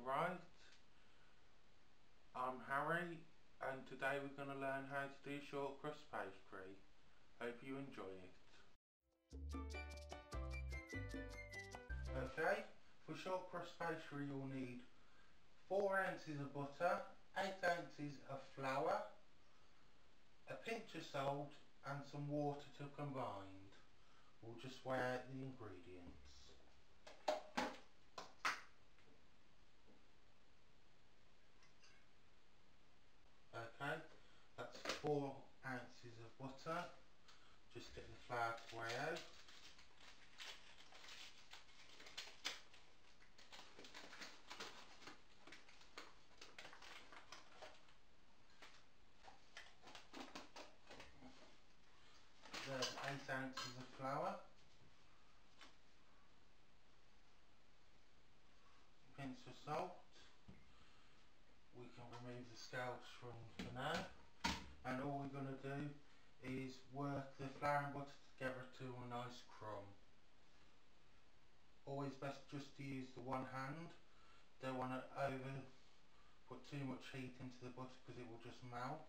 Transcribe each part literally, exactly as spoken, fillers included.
Alright, I'm Harry and today we're going to learn how to do short crust pastry. Hope you enjoy it. Okay, for short crust pastry you'll need four ounces of butter, eight ounces of flour, a pinch of salt and some water to combine. We'll just weigh out the ingredients. Okay, that's four ounces of butter. Just get the flour to weigh out. There's eight ounces of flour. A pinch of salt. We can remove the scales from for now. And all we're going to do is work the flour and butter together to a nice crumb. Always best just to use the one hand. Don't want to over put too much heat into the butter because it will just melt.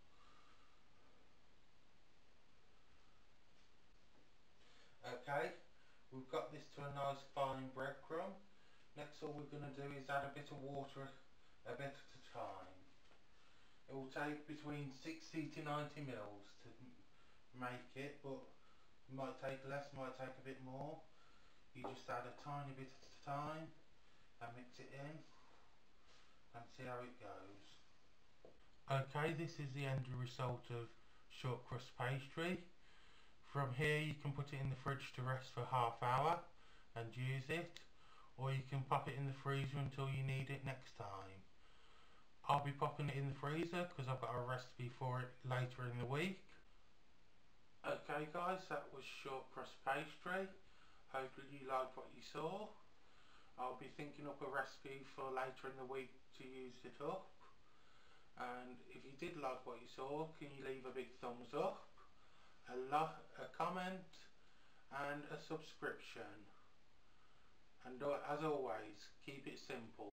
Okay, we've got this to a nice fine breadcrumb. Next all we're going to do is add a bit of water a bit at a time. It will take between sixty to ninety mils to make it, but it might take less, might take a bit more. You just add a tiny bit at a time and mix it in and see how it goes. Okay, this is the end result of short crust pastry. From here you can put it in the fridge to rest for half hour and use it, or you can pop it in the freezer until you need it next time. I'll be popping it in the freezer because I've got a recipe for it later in the week. Okay guys, that was short crust pastry. Hopefully you liked what you saw. I'll be thinking up a recipe for later in the week to use it up. And if you did like what you saw, can you leave a big thumbs up, a, lo a comment and a subscription. And as always, keep it simple.